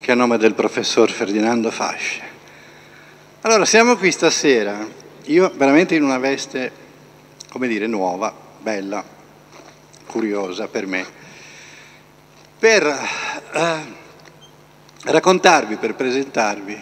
che a nome del professor Ferdinando Fasce. Allora, siamo qui stasera, io veramente in una veste, come dire, nuova, bella, curiosa per me, per raccontarvi, per presentarvi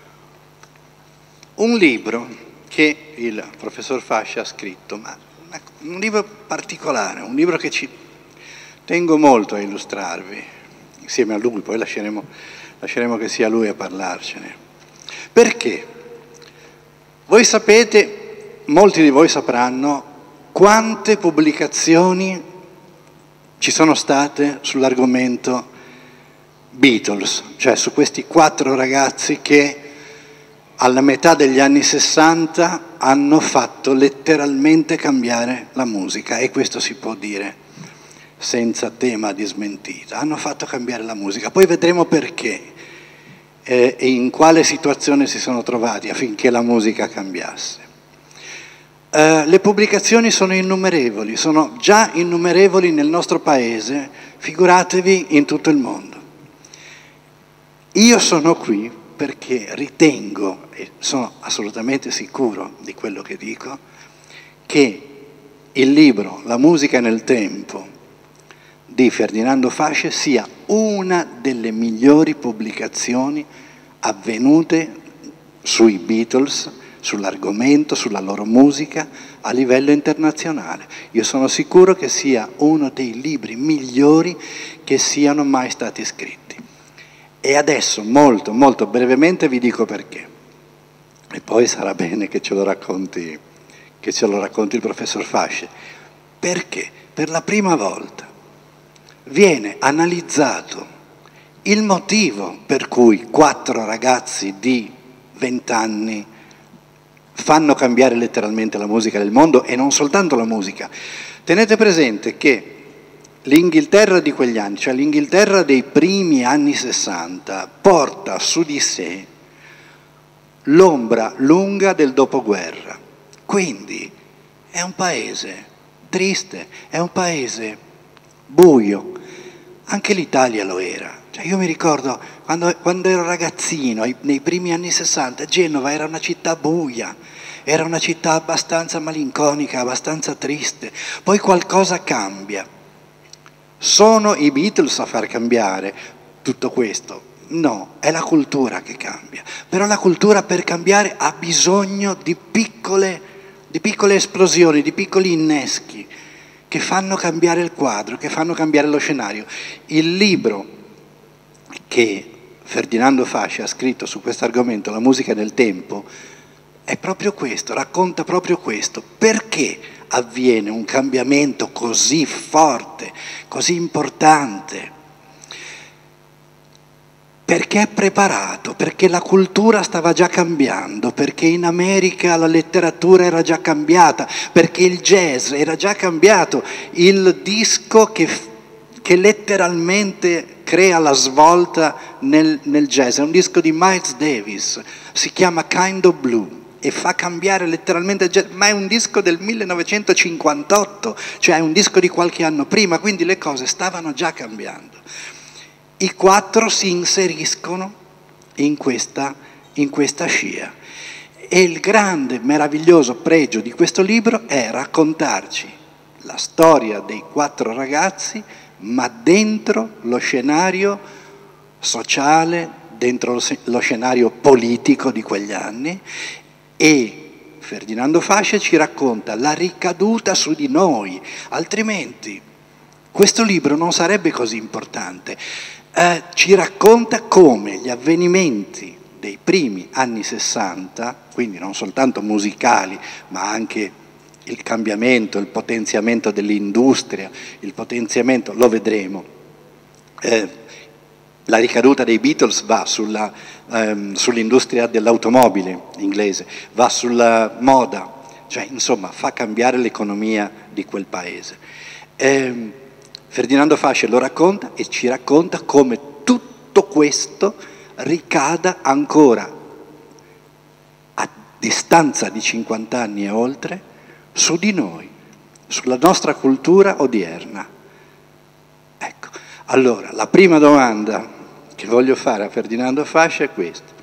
un libro che il professor Fasce ha scritto, ma un libro particolare, un libro che ci tengo molto a illustrarvi, insieme a lui, poi lasceremo che sia lui a parlarcene. Perché? Voi sapete, molti di voi sapranno, quante pubblicazioni ci sono state sull'argomento Beatles, cioè su questi 4 ragazzi che alla metà degli anni 60 hanno fatto letteralmente cambiare la musica, e questo si può dire senza tema di smentita. Hanno fatto cambiare la musica, poi vedremo perché e in quale situazione si sono trovati affinché la musica cambiasse. Le pubblicazioni sono innumerevoli, sono già innumerevoli nel nostro paese, figuratevi in tutto il mondo. Io sono qui perché ritengo, e sono assolutamente sicuro di quello che dico, che il libro La musica nel tempo di Ferdinando Fasce sia una delle migliori pubblicazioni avvenute sui Beatles, sull'argomento, sulla loro musica a livello internazionale. Io sono sicuro che sia uno dei libri migliori che siano mai stati scritti. E adesso, molto, molto brevemente, vi dico perché. E poi sarà bene che ce lo racconti il professor Fasce. Perché per la prima volta viene analizzato il motivo per cui 4 ragazzi di 20 anni fanno cambiare letteralmente la musica del mondo, e non soltanto la musica. Tenete presente che l'Inghilterra di quegli anni, cioè l'Inghilterra dei primi anni 60, porta su di sé l'ombra lunga del dopoguerra. Quindi è un paese triste, è un paese buio. Anche l'Italia lo era. Cioè, io mi ricordo quando ero ragazzino, nei primi anni 60, Genova era una città buia, era una città abbastanza malinconica, abbastanza triste. Poi qualcosa cambia. Sono i Beatles a far cambiare tutto questo? No, è la cultura che cambia. Però la cultura, per cambiare, ha bisogno di piccole esplosioni, di piccoli inneschi che fanno cambiare il quadro, che fanno cambiare lo scenario. Il libro che Ferdinando Fasce ha scritto su questo argomento, La musica del tempo, è proprio questo, racconta proprio questo. Perché avviene un cambiamento così forte, così importante? Perché è preparato, perché la cultura stava già cambiando, perché in America la letteratura era già cambiata, perché il jazz era già cambiato, il disco che letteralmente crea la svolta nel jazz, è un disco di Miles Davis, si chiama Kind of Blue e fa cambiare letteralmente il jazz, ma è un disco del 1958, cioè è un disco di qualche anno prima, quindi le cose stavano già cambiando. I 4 si inseriscono in questa scia, e il grande, meraviglioso pregio di questo libro è raccontarci la storia dei 4 ragazzi, ma dentro lo scenario sociale, dentro lo scenario politico di quegli anni, e Ferdinando Fasce ci racconta la ricaduta su di noi, altrimenti questo libro non sarebbe così importante. Ci racconta come gli avvenimenti dei primi anni 60, quindi non soltanto musicali, ma anche il cambiamento, il potenziamento dell'industria, il potenziamento, lo vedremo. La ricaduta dei Beatles va sull'industria dell'automobile inglese, va sulla moda, cioè insomma fa cambiare l'economia di quel paese. Ferdinando Fasce lo racconta e ci racconta come tutto questo ricada ancora a distanza di 50 anni e oltre su di noi, sulla nostra cultura odierna. Ecco, allora la prima domanda che voglio fare a Ferdinando Fascia è questo.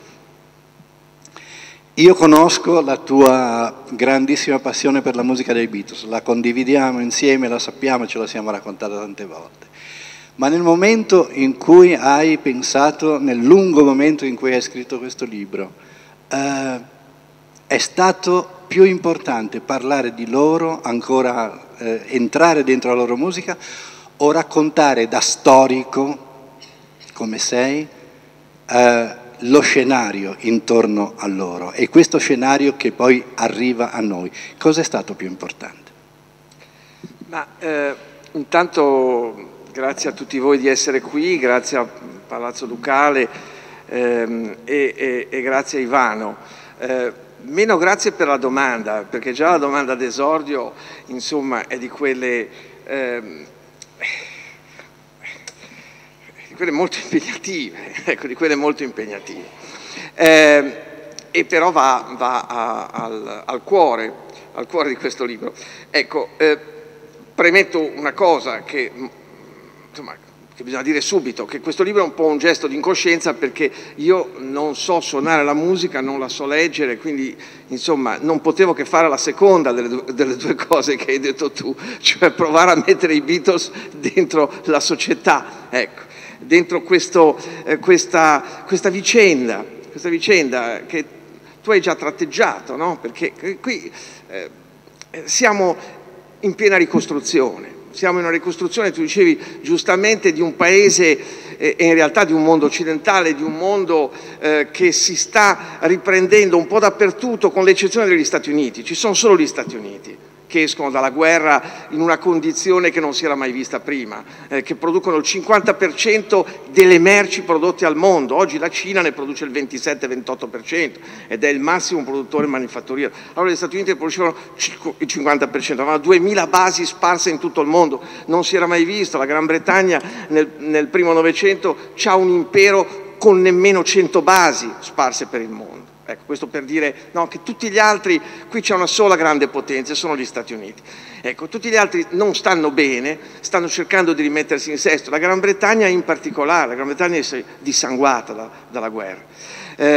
Io conosco la tua grandissima passione per la musica dei Beatles, la condividiamo insieme, la sappiamo, ce la siamo raccontata tante volte. Ma nel momento in cui hai pensato, nel lungo momento in cui hai scritto questo libro, è stato più importante parlare di loro, ancora entrare dentro la loro musica, o raccontare da storico, come sei, lo scenario intorno a loro e questo scenario che poi arriva a noi? Cosa è stato più importante? Ma intanto grazie a tutti voi di essere qui, grazie a Palazzo Ducale e grazie a Ivano. Meno grazie per la domanda, perché già la domanda d'esordio, insomma, è di quelle molto impegnative, ecco, di quelle molto impegnative. E però va al cuore di questo libro. Ecco, premetto una cosa che, insomma, che bisogna dire subito, che questo libro è un po' un gesto di incoscienza, perché io non so suonare la musica, non la so leggere, quindi insomma non potevo che fare la seconda delle due cose che hai detto tu, cioè provare a mettere i Beatles dentro la società, ecco, dentro questa vicenda che tu hai già tratteggiato, no? Perché qui siamo in piena ricostruzione. Siamo in una ricostruzione, tu dicevi giustamente, di un paese e in realtà di un mondo occidentale, di un mondo che si sta riprendendo un po' dappertutto, con l'eccezione degli Stati Uniti. Ci sono solo gli Stati Uniti che escono dalla guerra in una condizione che non si era mai vista prima, che producono il 50% delle merci prodotte al mondo. Oggi la Cina ne produce il 27-28% ed è il massimo produttore manifatturiero. Allora gli Stati Uniti producevano il 50%, avevano 2000 basi sparse in tutto il mondo, non si era mai visto. La Gran Bretagna nel primo Novecento ha un impero con nemmeno 100 basi sparse per il mondo. Ecco, questo per dire, no, che tutti gli altri, qui c'è una sola grande potenza, sono gli Stati Uniti. Ecco, tutti gli altri non stanno bene, stanno cercando di rimettersi in sesto. La Gran Bretagna in particolare, la Gran Bretagna è dissanguata dalla guerra.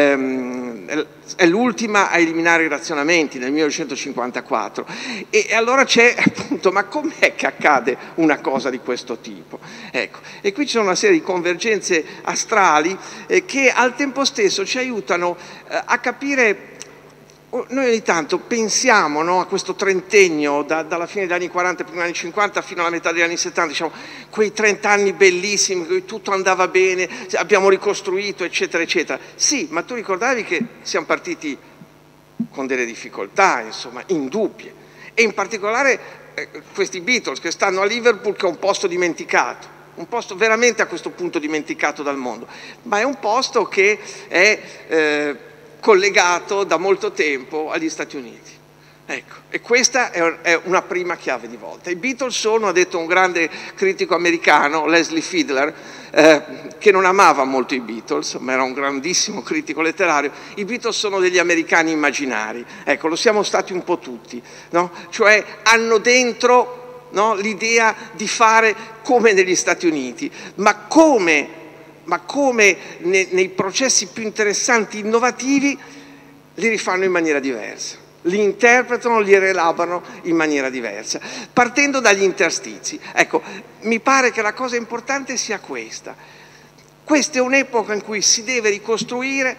È l'ultima a eliminare i razionamenti nel 1954 e allora c'è appunto, ma com'è che accade una cosa di questo tipo? Ecco, e qui c'è una serie di convergenze astrali che al tempo stesso ci aiutano a capire. Noi ogni tanto pensiamo, no, a questo trentennio dalla fine degli anni 40, prima degli anni 50 fino alla metà degli anni 70, diciamo, quei 30 anni bellissimi in cui tutto andava bene, abbiamo ricostruito, eccetera, eccetera. Sì, ma tu ricordavi che siamo partiti con delle difficoltà, insomma, indubbie. E in particolare questi Beatles che stanno a Liverpool, che è un posto dimenticato, un posto veramente a questo punto dimenticato dal mondo, ma è un posto che è collegato da molto tempo agli Stati Uniti. Ecco, e questa è una prima chiave di volta. I Beatles sono, ha detto un grande critico americano, Leslie Fiedler, che non amava molto i Beatles, ma era un grandissimo critico letterario, i Beatles sono degli americani immaginari. Ecco, lo siamo stati un po' tutti, no? Cioè hanno dentro, no, l'idea di fare come negli Stati Uniti, ma come nei processi più interessanti, innovativi, li rifanno in maniera diversa, li interpretano, li rielaborano in maniera diversa, partendo dagli interstizi. Ecco, mi pare che la cosa importante sia questa. Questa è un'epoca in cui si deve ricostruire,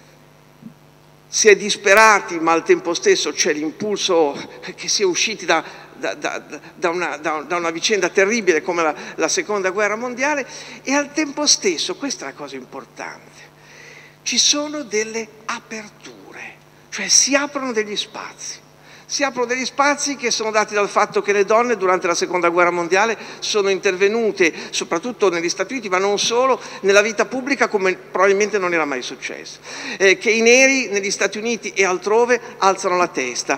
si è disperati, ma al tempo stesso c'è l'impulso che si è usciti da una vicenda terribile come la Seconda Guerra Mondiale, e al tempo stesso, questa è la cosa importante, ci sono delle aperture, cioè si aprono degli spazi. Si aprono degli spazi che sono dati dal fatto che le donne durante la Seconda Guerra Mondiale sono intervenute, soprattutto negli Stati Uniti, ma non solo, nella vita pubblica come probabilmente non era mai successo. Che i neri negli Stati Uniti e altrove alzano la testa,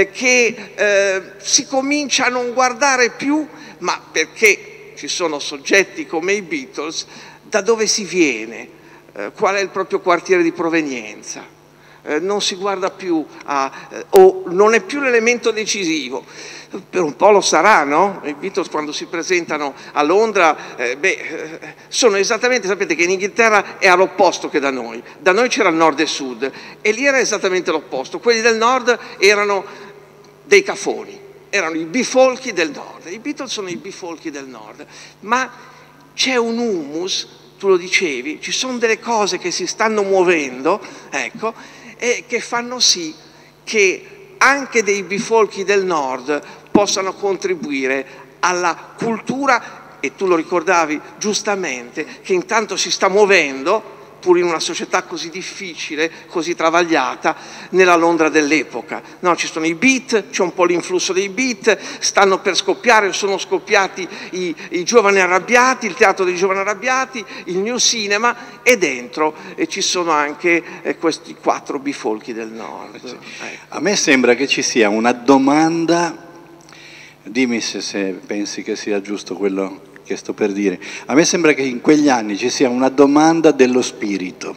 che si comincia a non guardare più, ma perché ci sono soggetti come i Beatles, da dove si viene, qual è il proprio quartiere di provenienza. non si guarda più o non è più l'elemento decisivo. Per un po' lo sarà, no? I Beatles quando si presentano a Londra, sono esattamente, sapete che in Inghilterra è all'opposto che da noi c'era il nord e sud, e lì era esattamente l'opposto, quelli del nord erano dei cafoni, erano i bifolchi del nord, i Beatles sono i bifolchi del nord, ma c'è un humus, tu lo dicevi, ci sono delle cose che si stanno muovendo, ecco, e che fanno sì che anche dei bifolchi del nord possano contribuire alla cultura, e tu lo ricordavi giustamente, che intanto si sta muovendo, pur in una società così difficile, così travagliata, nella Londra dell'epoca. No, ci sono i beat, c'è un po' l'influsso dei beat, stanno per scoppiare, sono scoppiati i giovani arrabbiati, il teatro dei giovani arrabbiati, il new cinema, e dentro ci sono anche questi 4 bifolchi del nord. Sì. Ecco. A me sembra che ci sia una domanda, dimmi se pensi che sia giusto quello che sto per dire. A me sembra che in quegli anni ci sia una domanda dello spirito.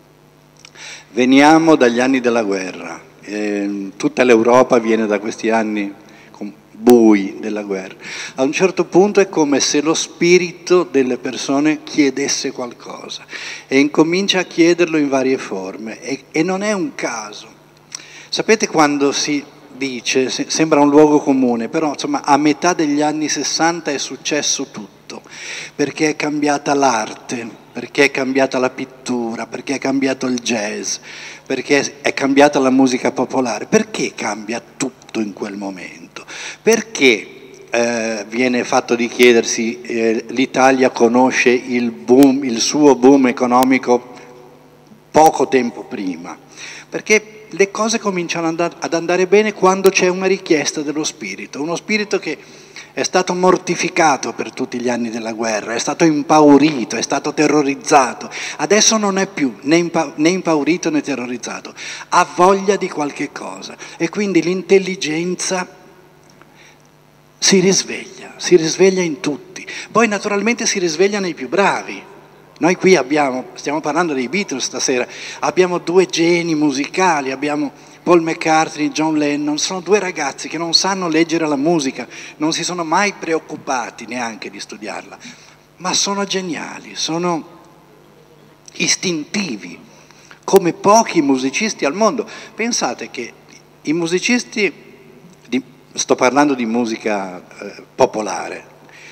Veniamo dagli anni della guerra, tutta l'Europa viene da questi anni bui della guerra. A un certo punto è come se lo spirito delle persone chiedesse qualcosa e incomincia a chiederlo in varie forme, e non è un caso. Sapete quando si dice, sembra un luogo comune, però insomma a metà degli anni 60 è successo tutto, perché è cambiata l'arte, perché è cambiata la pittura, perché è cambiato il jazz, perché è cambiata la musica popolare. Perché cambia tutto in quel momento? Perché viene fatto di chiedersi l'Italia conosce il suo boom economico poco tempo prima? Perché le cose cominciano ad andare bene quando c'è una richiesta dello spirito, uno spirito che è stato mortificato per tutti gli anni della guerra, è stato impaurito, è stato terrorizzato, adesso non è più né impaurito né terrorizzato, ha voglia di qualche cosa, e quindi l'intelligenza si risveglia in tutti, poi naturalmente si risveglia nei più bravi. Noi qui stiamo parlando dei Beatles stasera, abbiamo 2 geni musicali, abbiamo Paul McCartney e John Lennon, sono 2 ragazzi che non sanno leggere la musica, non si sono mai preoccupati neanche di studiarla, ma sono geniali, sono istintivi, come pochi musicisti al mondo. Pensate che i musicisti, sto parlando di musica popolare,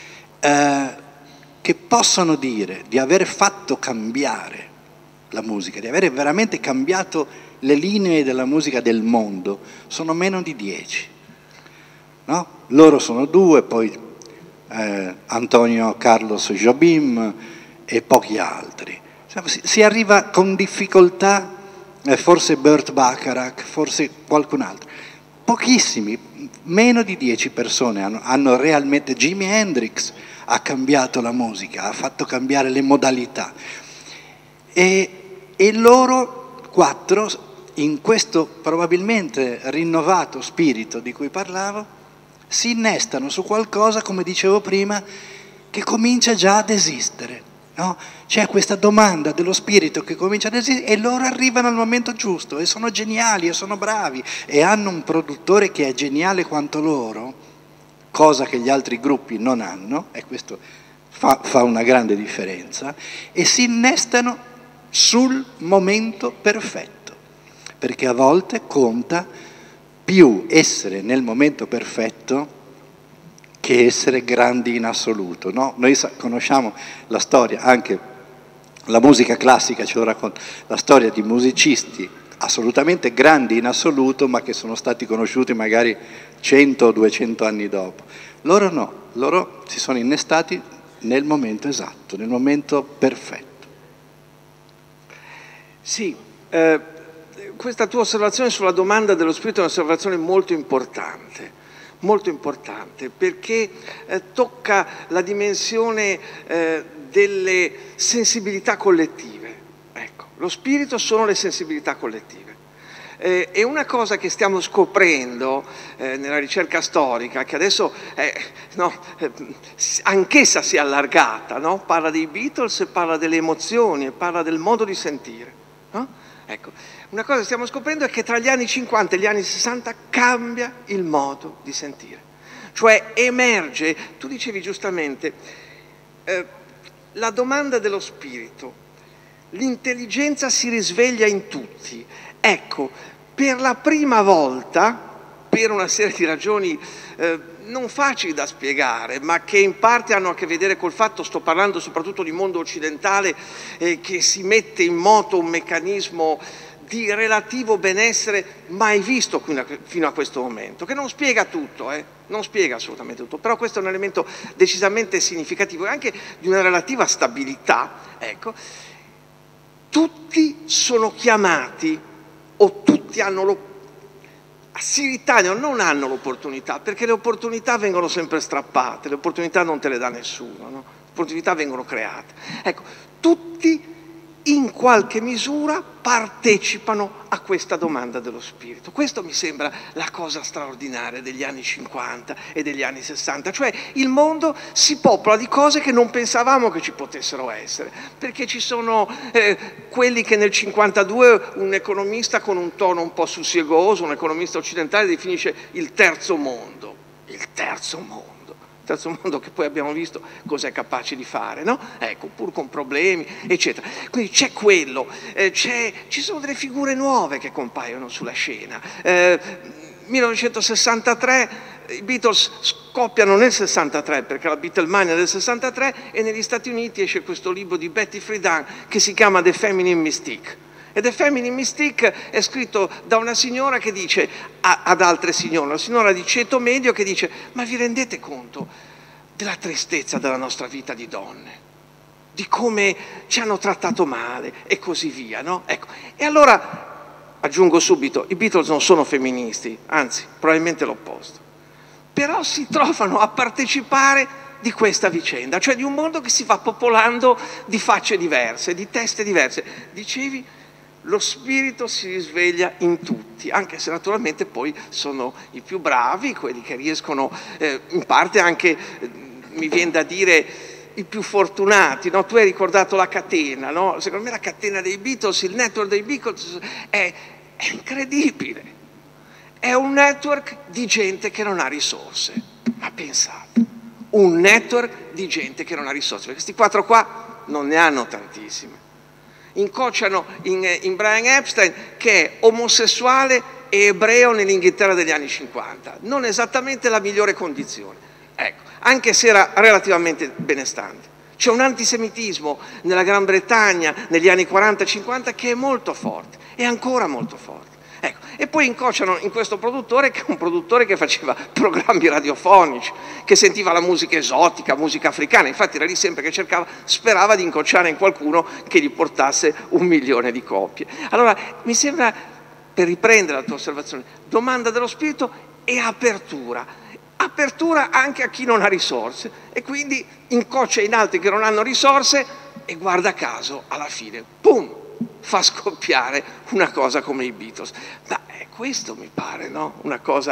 che possono dire di aver fatto cambiare la musica, di aver veramente cambiato le linee della musica del mondo, sono meno di 10. No? Loro sono 2, poi Antonio Carlos Jobim e pochi altri. Si arriva con difficoltà, forse Burt Bacharach, forse qualcun altro. Pochissimi, meno di 10 persone hanno realmente. Jimi Hendrix ha cambiato la musica, ha fatto cambiare le modalità, e loro 4, in questo probabilmente rinnovato spirito di cui parlavo, si innestano su qualcosa, come dicevo prima, che comincia già ad esistere, no? C'è questa domanda dello spirito che comincia ad esistere, e loro arrivano al momento giusto, e sono geniali, e sono bravi, e hanno un produttore che è geniale quanto loro, cosa che gli altri gruppi non hanno, e questo fa una grande differenza, e si innestano sul momento perfetto, perché a volte conta più essere nel momento perfetto che essere grandi in assoluto, no? Noi conosciamo la storia, anche la musica classica ce lo racconta, la storia di musicisti assolutamente grandi in assoluto, ma che sono stati conosciuti magari 100 o 200 anni dopo. Loro no, loro si sono innestati nel momento esatto, nel momento perfetto. Sì, questa tua osservazione sulla domanda dello spirito è un'osservazione molto importante, perché tocca la dimensione delle sensibilità collettive. Ecco, lo spirito sono le sensibilità collettive. È una cosa che stiamo scoprendo nella ricerca storica, che adesso anch'essa si è allargata, no? Parla dei Beatles, parla delle emozioni, parla del modo di sentire. no? Ecco, una cosa che stiamo scoprendo è che tra gli anni 50 e gli anni 60 cambia il modo di sentire. Cioè emerge, tu dicevi giustamente, la domanda dello spirito, l'intelligenza si risveglia in tutti. Ecco, per la prima volta, per una serie di ragioni non facili da spiegare, ma che in parte hanno a che vedere col fatto, sto parlando soprattutto di mondo occidentale, che si mette in moto un meccanismo di relativo benessere mai visto fino a questo momento, che non spiega tutto, non spiega assolutamente tutto, però questo è un elemento decisamente significativo e anche di una relativa stabilità. Ecco, tutti sono chiamati, o tutti hanno si ritagliano, non hanno l'opportunità, perché le opportunità vengono sempre strappate, le opportunità non te le dà nessuno, no? Le opportunità vengono create. Ecco, tutti in qualche misura partecipano a questa domanda dello spirito. Questo mi sembra la cosa straordinaria degli anni 50 e degli anni 60, cioè il mondo si popola di cose che non pensavamo che ci potessero essere, perché ci sono quelli che nel 52 un economista con un tono un po' sussiegoso, un economista occidentale definisce il terzo mondo, che poi abbiamo visto cosa è capace di fare, no? Ecco, pur con problemi, eccetera. Quindi c'è quello, ci sono delle figure nuove che compaiono sulla scena. 1963, i Beatles scoppiano nel 63, perché la Beatlemania è del 63, e negli Stati Uniti esce questo libro di Betty Friedan che si chiama The Feminine Mystique. E The Feminine Mystique è scritto da una signora che dice ad altre signore, una signora di ceto medio che dice: ma vi rendete conto della tristezza della nostra vita di donne, di come ci hanno trattato male e così via, no? Ecco. E allora aggiungo subito, i Beatles non sono femministi, anzi probabilmente l'opposto, però si trovano a partecipare di questa vicenda, cioè di un mondo che si va popolando di facce diverse, di teste diverse. Dicevi, lo spirito si risveglia in tutti, anche se naturalmente poi sono i più bravi, quelli che riescono, in parte anche, mi viene da dire, i più fortunati, no? Tu hai ricordato la catena, no? Secondo me la catena dei Beatles, il network dei Beatles è incredibile, è un network di gente che non ha risorse, ma pensate, un network di gente che non ha risorse, perché questi quattro qua non ne hanno tantissime. Incrociano in Brian Epstein, che è omosessuale e ebreo nell'Inghilterra degli anni 50, non esattamente la migliore condizione, ecco, anche se era relativamente benestante. C'è un antisemitismo nella Gran Bretagna negli anni 40-50 che è molto forte, è ancora molto forte. Ecco, e poi incrociano in questo produttore, che è un produttore che faceva programmi radiofonici, che sentiva la musica esotica, musica africana, infatti era lì sempre che sperava di incrociare in qualcuno che gli portasse 1 milione di copie. Allora, mi sembra, per riprendere la tua osservazione, domanda dello spirito e apertura anche a chi non ha risorse, e quindi incrocia in altri che non hanno risorse e guarda caso, alla fine, pum! Fa scoppiare una cosa come i Beatles. Ma questo mi pare, no? Una cosa.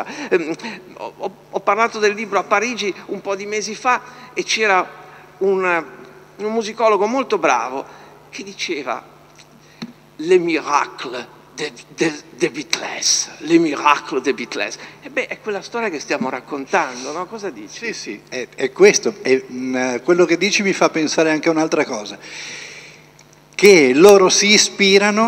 Ho parlato del libro a Parigi un po' di mesi fa e c'era un musicologo molto bravo che diceva le miracle des Beatles, les miracles des Beatles. E beh, è quella storia che stiamo raccontando, no? Cosa dici? Sì, è questo. Quello che dici mi fa pensare anche a un'altra cosa, che loro si ispirano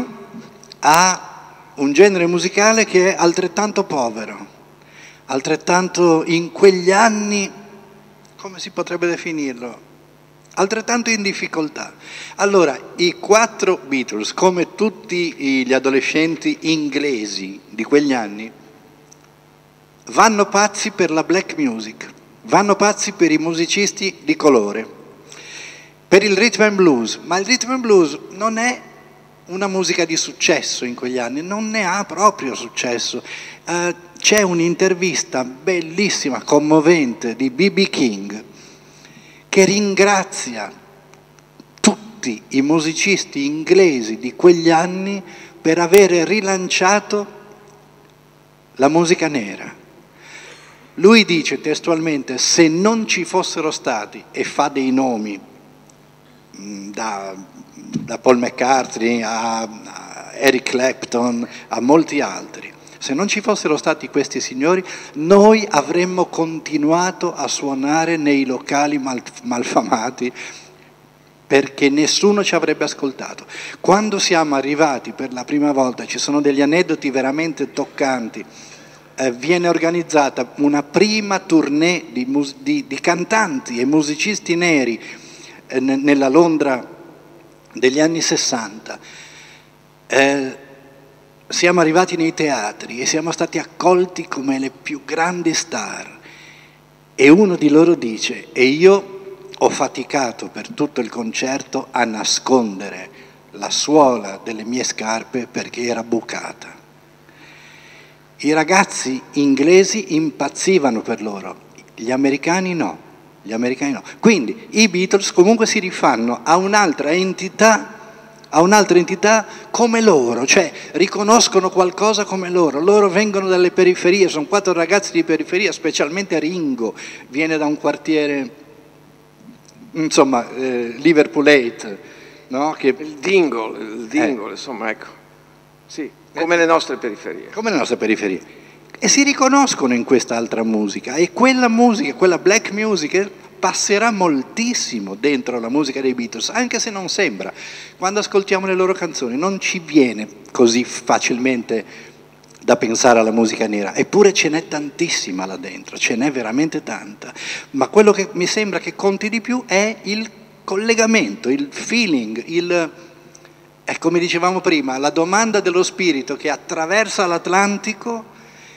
a un genere musicale che è altrettanto povero, altrettanto in quegli anni, come si potrebbe definirlo, altrettanto in difficoltà. Allora, i 4 Beatles, come tutti gli adolescenti inglesi di quegli anni, vanno pazzi per la black music, vanno pazzi per i musicisti di colore, per il rhythm and blues, ma il rhythm and blues non è una musica di successo in quegli anni, non ne ha proprio successo. C'è un'intervista bellissima, commovente di B.B. King, che ringrazia tutti i musicisti inglesi di quegli anni per avere rilanciato la musica nera. Lui dice testualmente: se non ci fossero stati, e fa dei nomi, da Paul McCartney a Eric Clapton, a molti altri. Se non ci fossero stati questi signori, noi avremmo continuato a suonare nei locali malfamati, perché nessuno ci avrebbe ascoltato. Quando siamo arrivati per la prima volta, ci sono degli aneddoti veramente toccanti, viene organizzata una prima tournée di cantanti e musicisti neri nella Londra degli anni 60. Siamo arrivati nei teatri e siamo stati accolti come le più grandi star, e uno di loro dice: e io ho faticato per tutto il concerto a nascondere la suola delle mie scarpe perché era bucata. I ragazzi inglesi impazzivano per loro, gli americani no. Quindi i Beatles comunque si rifanno a un'altra entità come loro, cioè riconoscono qualcosa come loro. Loro vengono dalle periferie, sono 4 ragazzi di periferia, specialmente Ringo viene da un quartiere, insomma, Liverpool 8, no? Il Dingle, insomma, ecco, sì, come le nostre periferie. Come le nostre periferie. E si riconoscono in questa altra musica, e quella musica, quella black music, passerà moltissimo dentro la musica dei Beatles, anche se non sembra. Quando ascoltiamo le loro canzoni non ci viene così facilmente da pensare alla musica nera, eppure ce n'è tantissima là dentro, ce n'è veramente tanta. Ma quello che mi sembra che conti di più è il collegamento, il feeling, come dicevamo prima, la domanda dello spirito che attraversa l'Atlantico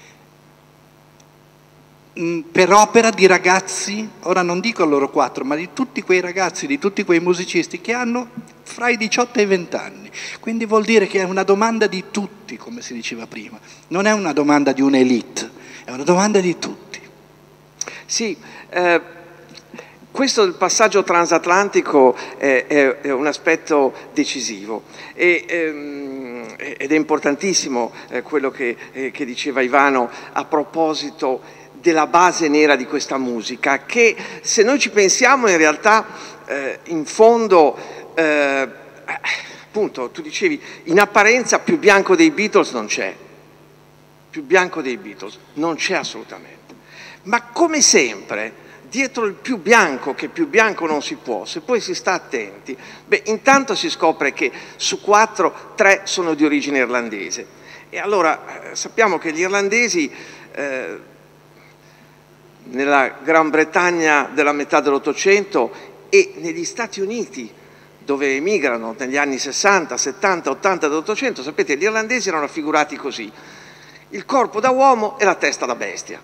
per opera di ragazzi, ora non dico loro 4, ma di tutti quei ragazzi, di tutti quei musicisti che hanno fra i 18 e i 20 anni. Quindi vuol dire che è una domanda di tutti, come si diceva prima. Non è una domanda di un'elite, è una domanda di tutti. Sì, questo del passaggio transatlantico è un aspetto decisivo ed è importantissimo quello che diceva Ivano a proposito della base nera di questa musica, che se noi ci pensiamo in realtà in fondo, appunto tu dicevi, in apparenza più bianco dei Beatles non c'è, più bianco dei Beatles non c'è assolutamente, ma come sempre dietro il più bianco, che più bianco non si può, se poi si sta attenti, intanto si scopre che su 4, 3 sono di origine irlandese, e allora sappiamo che gli irlandesi nella Gran Bretagna della metà dell'Ottocento e negli Stati Uniti, dove emigrano negli anni 60, 70, 80 dell'Ottocento, sapete, gli irlandesi erano raffigurati così: il corpo da uomo e la testa da bestia.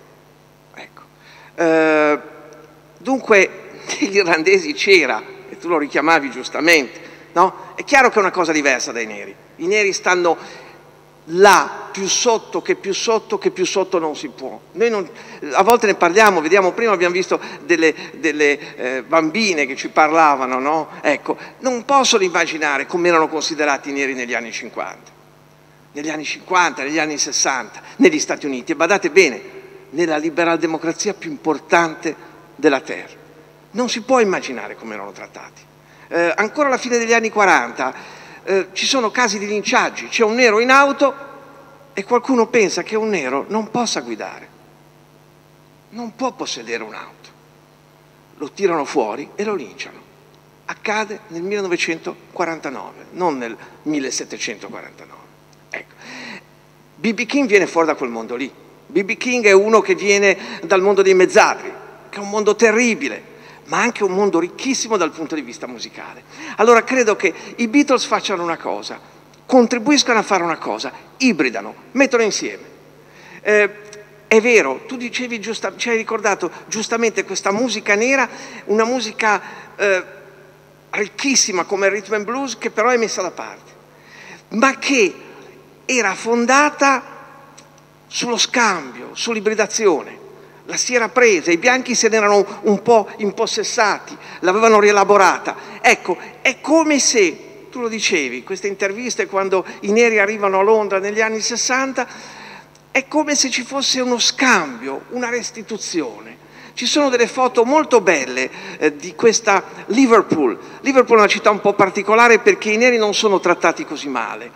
Ecco. Dunque, negli irlandesi c'era, e tu lo richiamavi giustamente, no? È chiaro che è una cosa diversa dai neri. I neri stanno là, più sotto che più sotto che più sotto non si può. Noi a volte ne parliamo, vediamo, prima abbiamo visto delle bambine che ci parlavano, no? Ecco, non possono immaginare come erano considerati i neri negli anni 50, negli anni 60, negli Stati Uniti, e badate bene, nella liberal democrazia più importante della terra. Non si può immaginare come erano trattati. Ancora alla fine degli anni 40 ci sono casi di linciaggi, c'è un nero in auto e qualcuno pensa che un nero non possa guidare, non può possedere un'auto, lo tirano fuori e lo linciano. Accade nel 1949, non nel 1749. Ecco. B.B. King viene fuori da quel mondo lì. B.B. King è uno che viene dal mondo dei mezzadri, che è un mondo terribile, ma anche un mondo ricchissimo dal punto di vista musicale. Allora credo che i Beatles facciano una cosa, contribuiscano a fare una cosa, ibridano, mettono insieme. È vero, tu dicevi, ci hai ricordato giustamente questa musica nera, una musica ricchissima come il rhythm and blues, che però è messa da parte, ma che era fondata sullo scambio, sull'ibridazione. La si era presa, i bianchi se ne erano un po' impossessati, l'avevano rielaborata. Ecco, è come se, tu lo dicevi, queste interviste quando i neri arrivano a Londra negli anni 60, è come se ci fosse uno scambio, una restituzione Ci sono delle foto molto belle di questa Liverpool. Liverpool è una città un po' particolare perché i neri non sono trattati così male.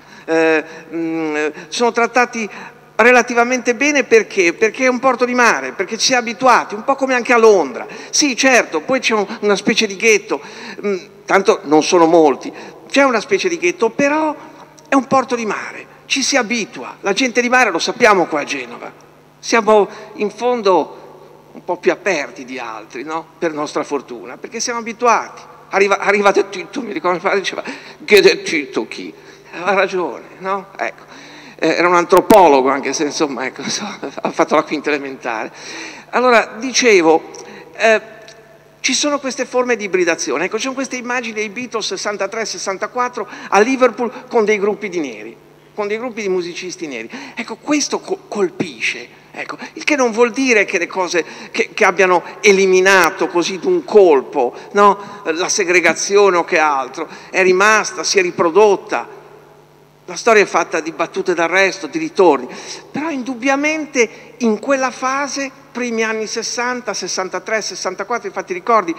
Sono trattati relativamente bene perché? Perché è un porto di mare, perché ci si è abituati, un po' come anche a Londra. Sì, certo, poi c'è una specie di ghetto, tanto non sono molti, c'è una specie di ghetto, però è un porto di mare, ci si abitua. La gente di mare lo sappiamo qua a Genova, siamo in fondo un po' più aperti di altri, no? Per nostra fortuna, perché siamo abituati. Arriva del tutto, mi ricordo, mio padre diceva, che del tutto chi? Aveva ragione, no? Ecco. Era un antropologo, anche se insomma, ecco, ha fatto la quinta elementare. Allora, dicevo, ci sono queste forme di ibridazione. Ecco, ci sono queste immagini dei Beatles 63-64 a Liverpool con dei gruppi di neri, con dei gruppi di musicisti neri. Ecco, questo colpisce. Ecco, il che non vuol dire che le cose che abbiano eliminato così d'un colpo, no? La segregazione o che altro, è rimasta, si è riprodotta. La storia è fatta di battute d'arresto, di ritorni, però indubbiamente in quella fase, primi anni 60, 63, 64, infatti ricordi,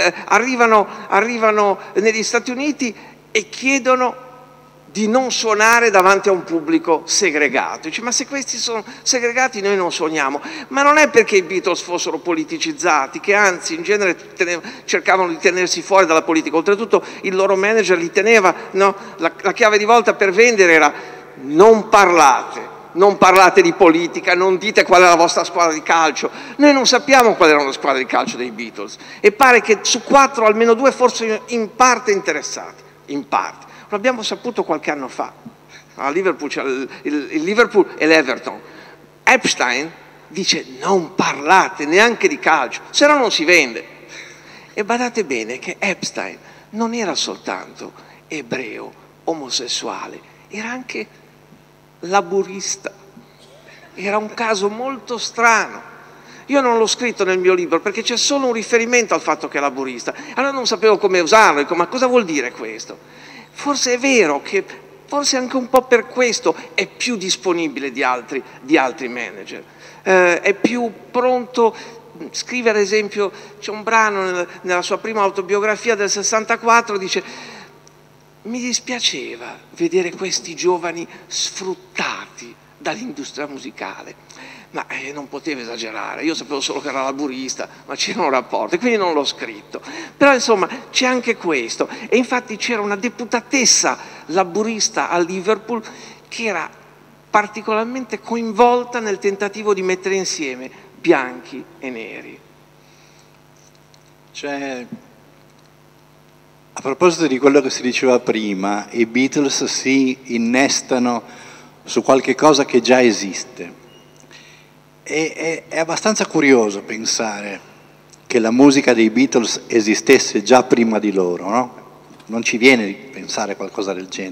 arrivano negli Stati Uniti e chiedono di non suonare davanti a un pubblico segregato. Dice, ma se questi sono segregati noi non suoniamo. Ma non è perché i Beatles fossero politicizzati, che anzi in genere cercavano di tenersi fuori dalla politica. Oltretutto il loro manager li teneva, no? La chiave di volta per vendere era non parlate di politica, non dite qual è la vostra squadra di calcio. Noi non sappiamo qual era la squadra di calcio dei Beatles e pare che su 4 almeno 2 fossero in parte interessati, in parte. Lo abbiamo saputo qualche anno fa. A Liverpool c'è il Liverpool e l'Everton. Epstein dice non parlate neanche di calcio, se no non si vende. E badate bene che Epstein non era soltanto ebreo, omosessuale, era anche laburista. Era un caso molto strano. Io non l'ho scritto nel mio libro perché c'è solo un riferimento al fatto che è laburista. Allora non sapevo come usarlo, dico, ma cosa vuol dire questo? Forse è vero che, forse anche un po' per questo è più disponibile di altri manager, è più pronto. Scrive ad esempio, c'è un brano nella sua prima autobiografia del 64, dice mi dispiaceva vedere questi giovani sfruttati dall'industria musicale. Ma non potevo esagerare, io sapevo solo che era laburista, ma c'erano rapporti, quindi non l'ho scritto. Però insomma c'è anche questo, e infatti c'era una deputatessa laburista a Liverpool che era particolarmente coinvolta nel tentativo di mettere insieme bianchi e neri. Cioè, a proposito di quello che si diceva prima, i Beatles si innestano su qualche cosa che già esiste. È abbastanza curioso pensare che la musica dei Beatles esistesse già prima di loro, no? Non ci viene di pensare a qualcosa del genere.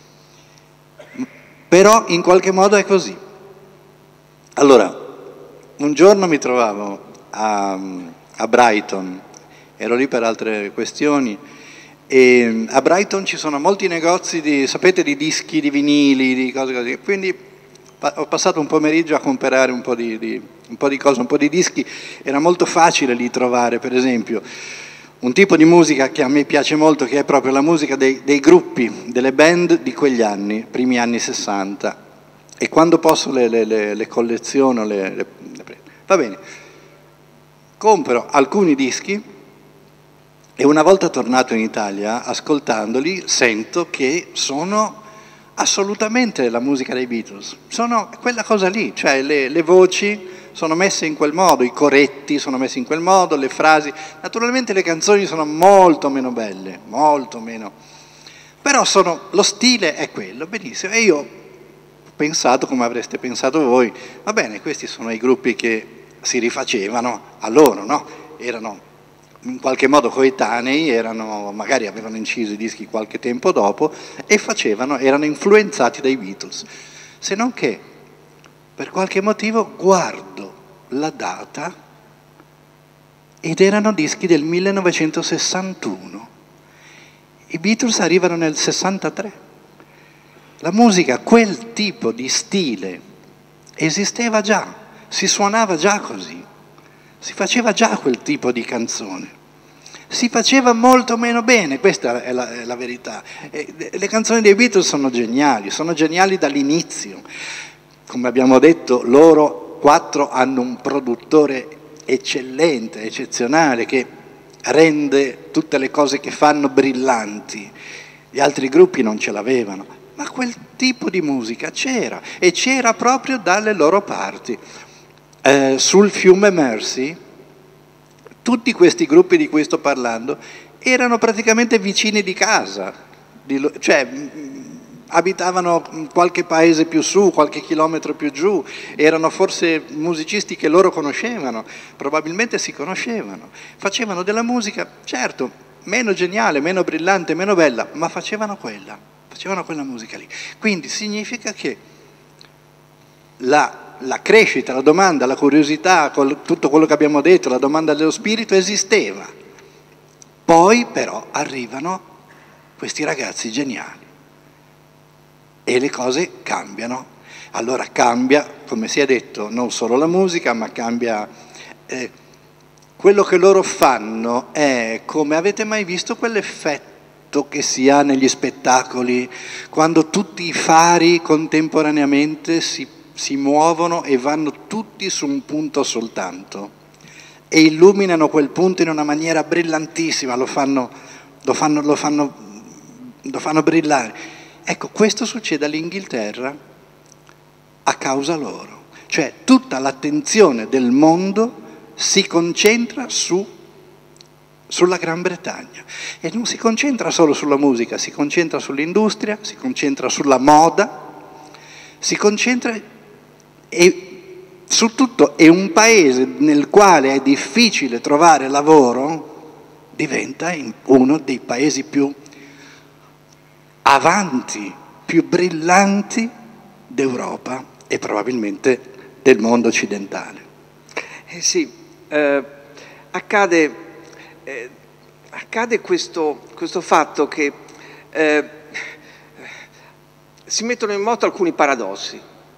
Però in qualche modo è così. Allora, un giorno mi trovavo a Brighton, ero lì per altre questioni, e a Brighton ci sono molti negozi sapete, di dischi, di vinili, di cose così, quindi ho passato un pomeriggio a comprare un po' di cose, un po' di dischi. Era molto facile lì trovare, per esempio, un tipo di musica che a me piace molto, che è proprio la musica dei gruppi, delle band di quegli anni, primi anni 60. E quando posso le colleziono, le prendo. Va bene, compro alcuni dischi e una volta tornato in Italia, ascoltandoli, sento che sono assolutamente la musica dei Beatles, sono quella cosa lì, cioè le voci sono messe in quel modo, i coretti sono messi in quel modo, le frasi, naturalmente le canzoni sono molto meno belle, molto meno, però lo stile è quello, benissimo. E io ho pensato, come avreste pensato voi, va bene, questi sono i gruppi che si rifacevano a loro, no? Erano in qualche modo coetanei, magari avevano inciso i dischi qualche tempo dopo e erano influenzati dai Beatles. Se non che, per qualche motivo, guardo la data ed erano dischi del 1961. I Beatles arrivano nel 63. La musica, quel tipo di stile, esisteva già, si suonava già così. Si faceva già quel tipo di canzone. Si faceva molto meno bene, questa è la verità. Le canzoni dei Beatles sono geniali dall'inizio. Come abbiamo detto, loro 4 hanno un produttore eccellente, eccezionale, che rende tutte le cose che fanno brillanti. Gli altri gruppi non ce l'avevano, ma quel tipo di musica c'era, e c'era proprio dalle loro parti. Sul fiume Mersey, tutti questi gruppi di cui sto parlando erano praticamente vicini di casa, cioè abitavano in qualche paese più su, qualche chilometro più giù, erano forse musicisti che loro conoscevano, probabilmente si conoscevano, facevano della musica, certo, meno geniale, meno brillante, meno bella, ma facevano quella musica lì. Quindi significa che la crescita, la domanda, la curiosità, tutto quello che abbiamo detto, la domanda dello spirito esisteva. Poi però arrivano questi ragazzi geniali e le cose cambiano. Allora cambia, come si è detto, non solo la musica, ma cambia quello che loro fanno. È come, avete mai visto quell'effetto che si ha negli spettacoli quando tutti i fari contemporaneamente si muovono e vanno tutti su un punto soltanto e illuminano quel punto in una maniera brillantissima, lo fanno brillare. Ecco, questo succede all'Inghilterra a causa loro, cioè tutta l'attenzione del mondo si concentra sulla Gran Bretagna, e non si concentra solo sulla musica, si concentra sull'industria, si concentra sulla moda, si concentra su tutto. E un paese nel quale è difficile trovare lavoro diventa uno dei paesi più avanti, più brillanti d'Europa e probabilmente del mondo occidentale. Sì, accade questo fatto che si mettono in moto alcuni paradossi.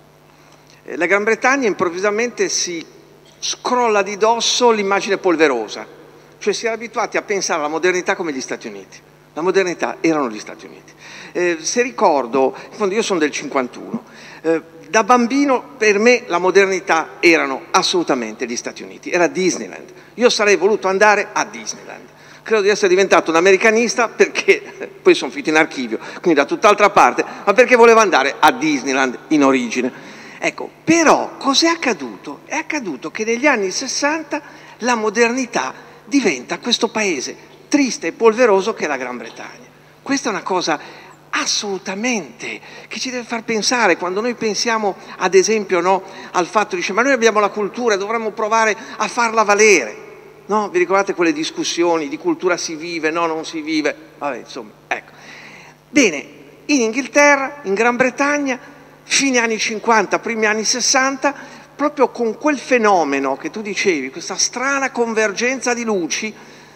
La Gran Bretagna improvvisamente si scrolla di dosso l'immagine polverosa, cioè si era abituati a pensare alla modernità come gli Stati Uniti. La modernità erano gli Stati Uniti. Se ricordo, in fondo io sono del 51, da bambino per me la modernità erano assolutamente gli Stati Uniti, era Disneyland. Io sarei voluto andare a Disneyland. Credo di essere diventato un americanista perché, poi sono finito in archivio, quindi da tutt'altra parte, ma perché volevo andare a Disneyland in origine. Ecco, però cos'è accaduto? È accaduto che negli anni 60 la modernità diventa questo paese triste e polveroso che è la Gran Bretagna. Questa è una cosa assolutamente che ci deve far pensare quando noi pensiamo ad esempio, no, al fatto di ma noi abbiamo la cultura, dovremmo provare a farla valere, no? Vi ricordate quelle discussioni di cultura si vive, no, non si vive? Vabbè, insomma, ecco. Bene, in Inghilterra, in Gran Bretagna, fine anni 50, primi anni 60, proprio con quel fenomeno che tu dicevi, questa strana convergenza di luci,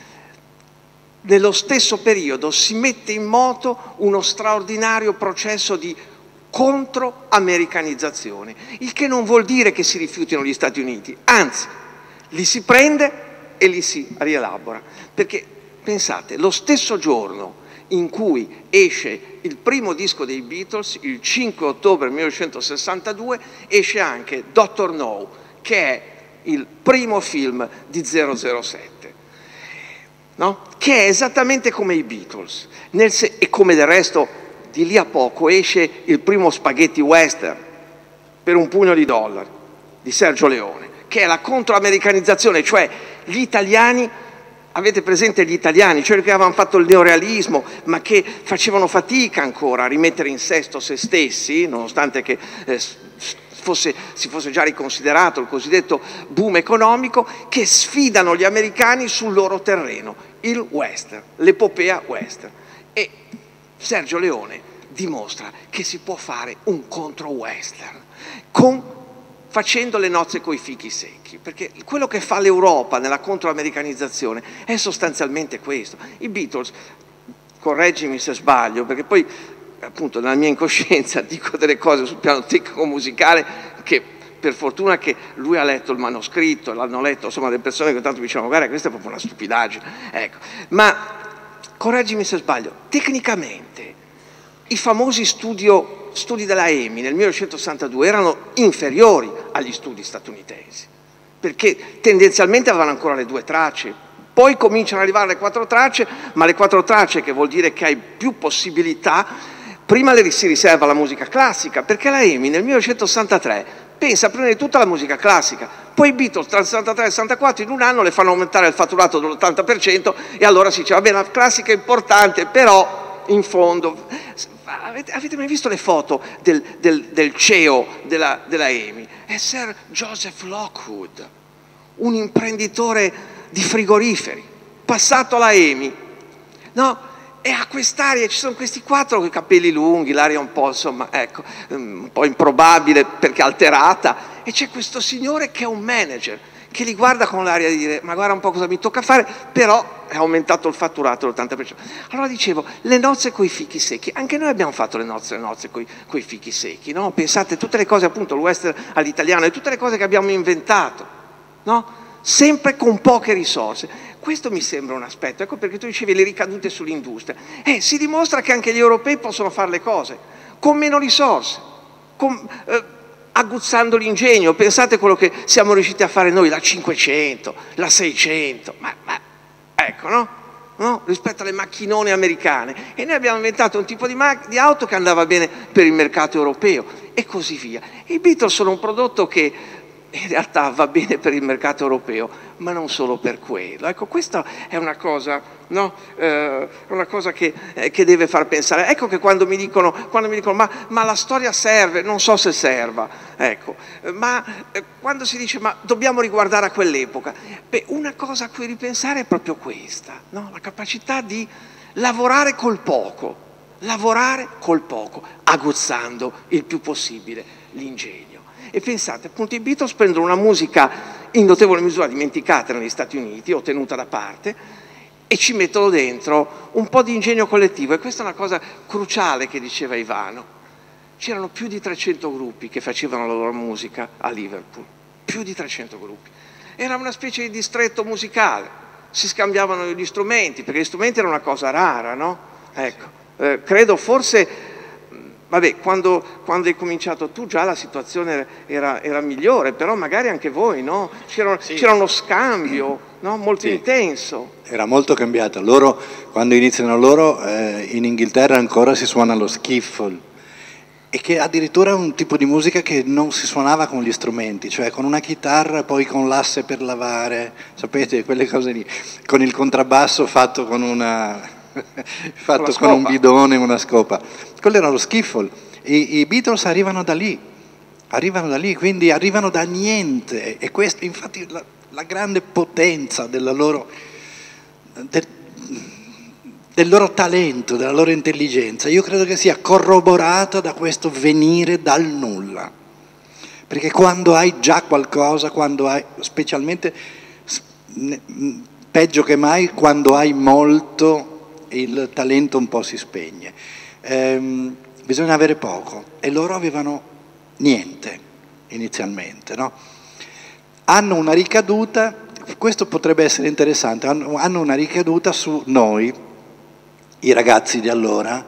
nello stesso periodo si mette in moto uno straordinario processo di controamericanizzazione, il che non vuol dire che si rifiutino gli Stati Uniti, anzi, li si prende e li si rielabora, perché pensate, lo stesso giorno in cui esce il primo disco dei Beatles, il 5 ottobre 1962, esce anche Dr. No, che è il primo film di 007, no? Che è esattamente come i Beatles, e come del resto di lì a poco esce il primo spaghetti western, Per un pugno di dollari, di Sergio Leone, che è la controamericanizzazione, cioè gli italiani. Avete presente gli italiani, cioè che avevano fatto il neorealismo, ma che facevano fatica ancora a rimettere in sesto se stessi, nonostante che si fosse già riconsiderato il cosiddetto boom economico, che sfidano gli americani sul loro terreno, il western, l'epopea western. E Sergio Leone dimostra che si può fare un contro-western facendo le nozze coi fichi secchi, perché quello che fa l'Europa nella controamericanizzazione è sostanzialmente questo. I Beatles, correggimi se sbaglio, perché poi appunto nella mia incoscienza dico delle cose sul piano tecnico musicale che per fortuna che lui ha letto il manoscritto, l'hanno letto, insomma, delle persone che tanto mi dicevano, guarda, questa è proprio una stupidaggine, ecco. Ma, correggimi se sbaglio, tecnicamente i famosi studi della EMI nel 1962 erano inferiori agli studi statunitensi, perché tendenzialmente avevano ancora le 2 tracce, poi cominciano ad arrivare le 4 tracce, ma le 4 tracce, che vuol dire che hai più possibilità, prima si riserva alla musica classica, perché la EMI nel 1963 pensa prima di tutto alla musica classica, poi i Beatles tra il 63 e il 64 in un anno le fanno aumentare il fatturato dell'80% e allora si dice, vabbè, la classica è importante, però in fondo... Avete mai visto le foto del CEO della EMI? È Sir Joseph Lockwood, un imprenditore di frigoriferi, passato alla EMI, no? E ha quest'aria, ci sono questi 4 con i capelli lunghi, l'aria un po', insomma, ecco, un po' improbabile perché alterata, e c'è questo signore che è un manager, che li guarda con l'aria di dire, ma guarda un po' cosa mi tocca fare, però è aumentato il fatturato l'80%. Allora dicevo, le nozze coi fichi secchi, anche noi abbiamo fatto le nozze coi fichi secchi, no? Pensate, tutte le cose, appunto, il western all'italiano, e tutte le cose che abbiamo inventato, no? Sempre con poche risorse. Questo mi sembra un aspetto, ecco perché tu dicevi le ricadute sull'industria. Si dimostra che anche gli europei possono fare le cose con meno risorse, aguzzando l'ingegno. Pensate a quello che siamo riusciti a fare noi, la 500, la 600, ma ecco, no? Rispetto alle macchinone americane. E noi abbiamo inventato un tipo di auto che andava bene per il mercato europeo e così via. I Beatles sono un prodotto che in realtà va bene per il mercato europeo, ma non solo per quello. Ecco, questa è una cosa, no? Una cosa che deve far pensare. Ecco che quando mi dicono ma la storia serve, non so se serva, ecco, ma quando si dice ma dobbiamo riguardare a quell'epoca, beh, una cosa a cui ripensare è proprio questa, no? La capacità di lavorare col poco, aguzzando il più possibile l'ingegno. E pensate, appunto, i Beatles prendono una musica in notevole misura dimenticata negli Stati Uniti o tenuta da parte e ci mettono dentro un po' di ingegno collettivo, e questa è una cosa cruciale che diceva Ivano. C'erano più di 300 gruppi che facevano la loro musica a Liverpool, più di 300 gruppi. Era una specie di distretto musicale, si scambiavano gli strumenti, perché gli strumenti erano una cosa rara, no? Ecco, credo forse... Vabbè, quando hai cominciato tu già la situazione era migliore, però magari anche voi, no? C'era uno scambio, no? Molto intenso. Era molto cambiata. Loro, quando iniziano loro, in Inghilterra ancora si suona lo skiffle, e che addirittura è un tipo di musica che non si suonava con gli strumenti, cioè con una chitarra, poi con l'asse per lavare, sapete, quelle cose lì, con il contrabbasso fatto con con un bidone e una scopa. Quello era lo skiffle. I Beatles arrivano da lì, quindi arrivano da niente, e questo, infatti, la grande potenza del loro talento, della loro intelligenza, io credo che sia corroborata da questo venire dal nulla. Perché quando hai già qualcosa, specialmente, peggio che mai, quando hai molto, il talento un po' si spegne. Bisogna avere poco, e loro avevano niente inizialmente, no? Hanno una ricaduta, questo potrebbe essere interessante, hanno una ricaduta su noi, i ragazzi di allora.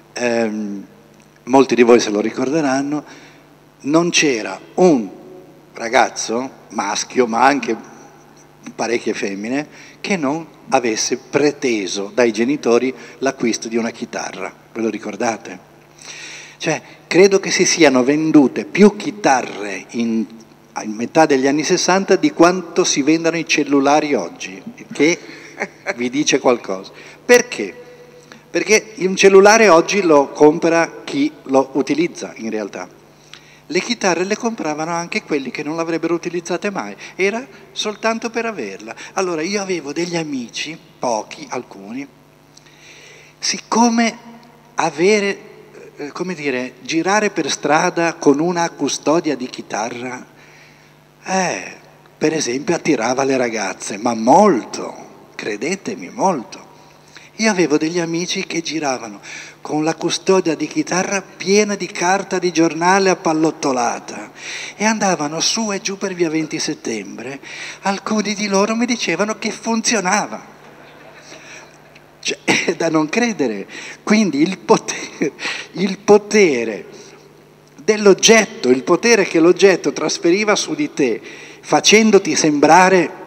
Molti di voi se lo ricorderanno. Non c'era un ragazzo maschio, ma anche parecchie femmine, che non avesse preteso dai genitori l'acquisto di una chitarra. Ve lo ricordate? Cioè, credo che si siano vendute più chitarre in metà degli anni 60 di quanto si vendano i cellulari oggi, che vi dice qualcosa. Perché? Perché un cellulare oggi lo compra chi lo utilizza, in realtà. Le chitarre le compravano anche quelli che non l'avrebbero utilizzate mai, era soltanto per averla. Allora io avevo degli amici, pochi, alcuni, siccome girare per strada con una custodia di chitarra, per esempio, attirava le ragazze, ma molto, credetemi, molto. Io avevo degli amici che giravano con la custodia di chitarra piena di carta di giornale appallottolata, e andavano su e giù per via 20 settembre, alcuni di loro mi dicevano che funzionava. Cioè, è da non credere. Quindi il potere dell'oggetto, il potere che l'oggetto trasferiva su di te, facendoti sembrare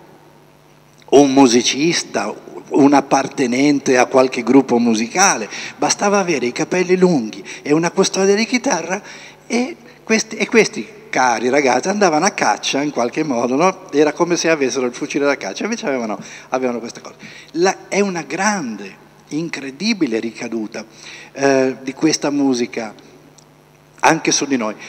un musicista, un appartenente a qualche gruppo musicale, bastava avere i capelli lunghi e una custodia di chitarra e questi cari ragazzi andavano a caccia in qualche modo, no? Era come se avessero il fucile da caccia, invece avevano questa cosa. È una grande, incredibile ricaduta di questa musica anche su di noi.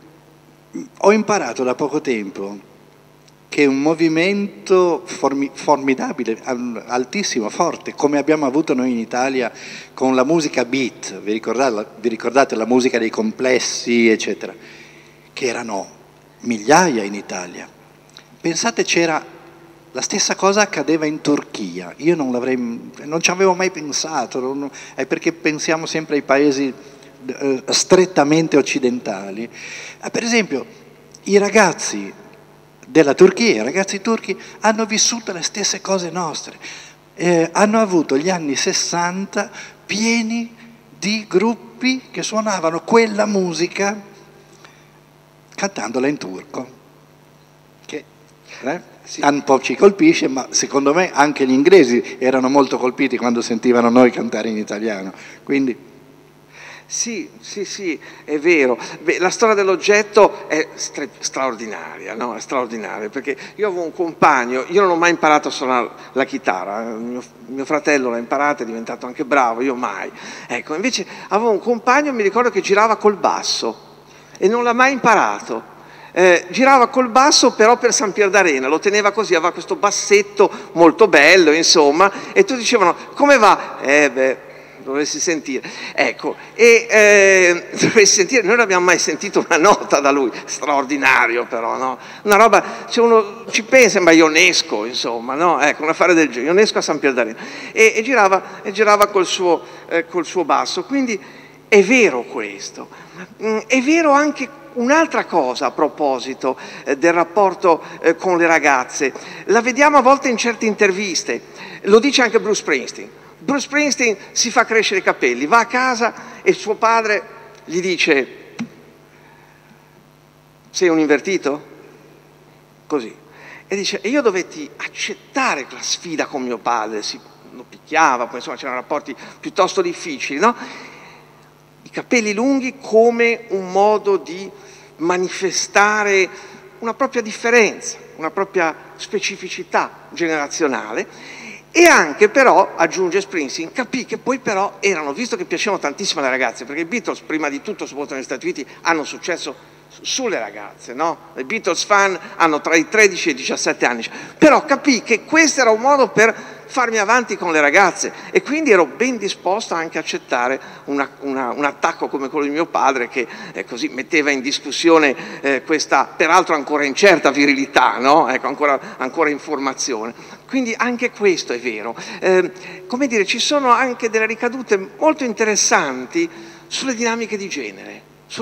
Ho imparato da poco tempo che un movimento formidabile, altissimo, forte, come abbiamo avuto noi in Italia con la musica beat, vi ricordate la musica dei complessi, eccetera, che erano migliaia in Italia. Pensate, c'era la stessa cosa accadeva in Turchia, io non ci avevo mai pensato, è perché pensiamo sempre ai paesi strettamente occidentali. Per esempio, i ragazzi della Turchia, i ragazzi turchi hanno vissuto le stesse cose nostre, hanno avuto gli anni 60 pieni di gruppi che suonavano quella musica cantandola in turco, che sì, un po' ci colpisce, ma secondo me anche gli inglesi erano molto colpiti quando sentivano noi cantare in italiano, quindi sì, è vero. Beh, la storia dell'oggetto è straordinaria, no? È straordinaria, perché io avevo un compagno, io non ho mai imparato a suonare la chitarra, mio fratello l'ha imparata, è diventato anche bravo, io mai. Ecco, invece avevo un compagno, mi ricordo, che girava col basso e non l'ha mai imparato. Girava col basso però per San Pier d'Arena, lo teneva così, aveva questo bassetto molto bello, insomma, e tutti dicevano: come va? Dovresti sentire, ecco, dovresti sentire, noi non abbiamo mai sentito una nota da lui, straordinario però, no? Una roba, se uno ci pensa, sembra Ionesco, insomma, no? Ecco, un affare del genere, Ionesco a San Pier d'Arena, e girava col suo basso, quindi è vero questo. È vero anche un'altra cosa a proposito del rapporto con le ragazze, la vediamo a volte in certe interviste, lo dice anche Bruce Springsteen. Bruce Springsteen si fa crescere i capelli, va a casa e suo padre gli dice: sei un invertito? Così. E dice: e io dovetti accettare la sfida con mio padre, lo picchiava, poi insomma c'erano rapporti piuttosto difficili, no? I capelli lunghi come un modo di manifestare una propria differenza, una propria specificità generazionale. E anche però, aggiunge Springsteen, capì che poi però erano, visto che piacevano tantissimo alle ragazze, perché i Beatles prima di tutto, soprattutto negli Stati Uniti, hanno successo sulle ragazze, no? I Beatles fan hanno tra i 13 e i 17 anni, però capì che questo era un modo per farmi avanti con le ragazze e quindi ero ben disposto anche a accettare un attacco come quello di mio padre che così metteva in discussione questa peraltro ancora incerta virilità, no? Ecco, ancora in formazione. Quindi anche questo è vero. Come dire, ci sono anche delle ricadute molto interessanti sulle dinamiche di genere.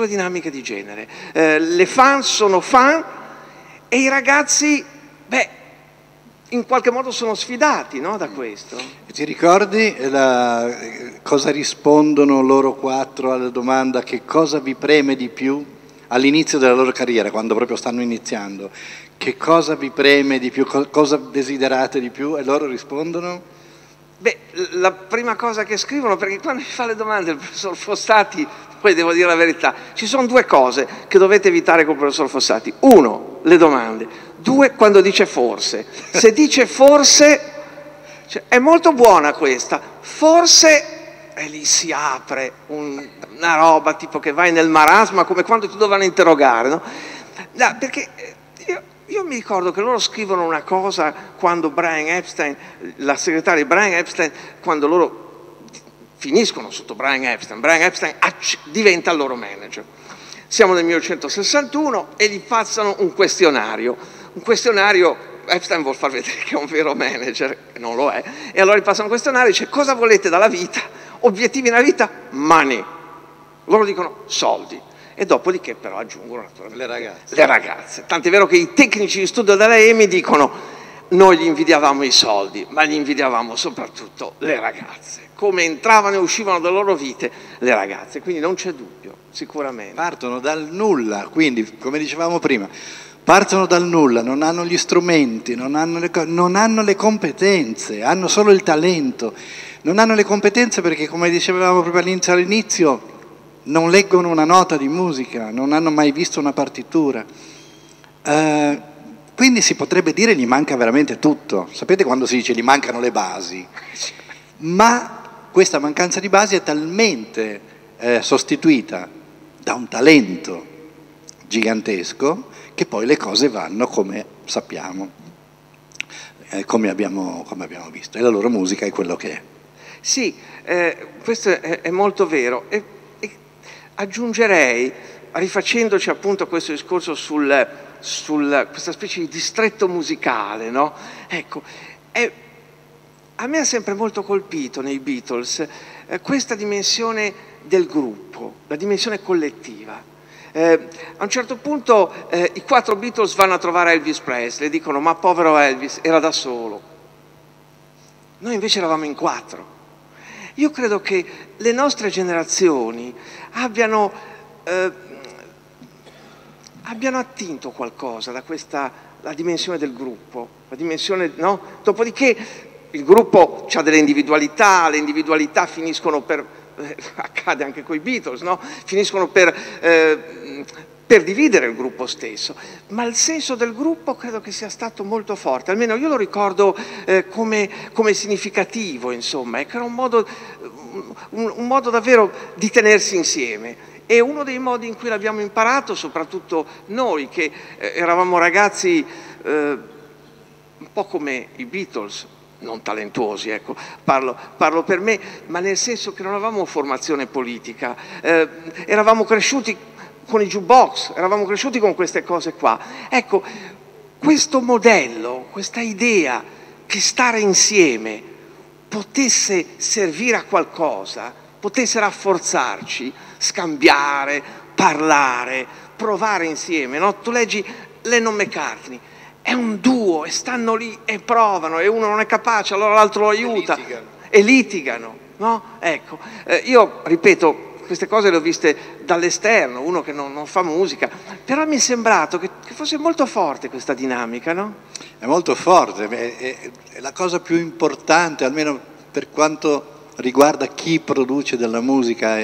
Le fan sono fan e i ragazzi, in qualche modo sono sfidati, no, da questo. Ti ricordi cosa rispondono loro quattro alla domanda che cosa vi preme di più all'inizio della loro carriera, quando proprio stanno iniziando? Che cosa vi preme di più, cosa desiderate di più? E loro rispondono? La prima cosa che scrivono, perché quando mi fa le domande il professor Fossati, poi devo dire la verità, ci sono due cose che dovete evitare con il professor Fossati. Uno, le domande. Due, quando dice forse. Se dice forse, cioè, è molto buona questa, forse, e lì si apre una roba tipo che vai nel marasma, come quando ti dovevano interrogare, no? No, perché io mi ricordo che loro scrivono una cosa quando Brian Epstein, la segretaria di Brian Epstein, quando loro finiscono sotto Brian Epstein diventa il loro manager. Siamo nel 1961 e gli passano un questionario, Epstein vuol far vedere che è un vero manager, non lo è, e allora gli passano un questionario e dice: cosa volete dalla vita? Obiettivi nella vita? Money. Loro dicono soldi. e dopodiché però aggiungono naturalmente le ragazze. Tant'è vero che i tecnici di studio della EMI dicono: noi gli invidiavamo i soldi, ma gli invidiavamo soprattutto le ragazze, come entravano e uscivano dalle loro vite le ragazze, quindi non c'è dubbio, sicuramente. Partono dal nulla, quindi come dicevamo prima, partono dal nulla, non hanno gli strumenti, non hanno le competenze, hanno solo il talento, non hanno le competenze perché, come dicevamo proprio all'inizio, non leggono una nota di musica, non hanno mai visto una partitura. Quindi si potrebbe dire gli manca veramente tutto. Sapete quando si dice gli mancano le basi? Ma questa mancanza di basi è talmente sostituita da un talento gigantesco che poi le cose vanno come sappiamo, come abbiamo visto, e la loro musica è quello che è. Sì, questo è molto vero, e aggiungerei, rifacendoci appunto a questo discorso questa specie di distretto musicale, no? Ecco, a me ha sempre molto colpito nei Beatles questa dimensione del gruppo, la dimensione collettiva. A un certo punto i 4 Beatles vanno a trovare Elvis Presley e dicono: ma povero Elvis, era da solo. Noi invece eravamo in 4. Io credo che le nostre generazioni abbiano attinto qualcosa da la dimensione del gruppo, la dimensione, no? Dopodiché il gruppo ha delle individualità, le individualità finiscono per, accade anche con i Beatles, no? Finiscono per dividere il gruppo stesso, ma il senso del gruppo credo che sia stato molto forte, almeno io lo ricordo come significativo, insomma, che era un modo davvero di tenersi insieme. E uno dei modi in cui l'abbiamo imparato, soprattutto noi che eravamo ragazzi un po' come i Beatles, non talentuosi, ecco, parlo per me, ma nel senso che non avevamo formazione politica, eravamo cresciuti con i jukebox, eravamo cresciuti con queste cose qua. Ecco, questo modello, questa idea che stare insieme potesse servire a qualcosa, potesse rafforzarci, scambiare, parlare, provare insieme, no? Tu leggi Lennon-McCartney, è un duo e stanno lì e provano e uno non è capace, allora l'altro lo aiuta e litigano, no? Ecco, io ripeto, queste cose le ho viste dall'esterno, uno che non fa musica, però mi è sembrato che fosse molto forte questa dinamica, no? È molto forte, è la cosa più importante, almeno per quanto riguarda chi produce della musica,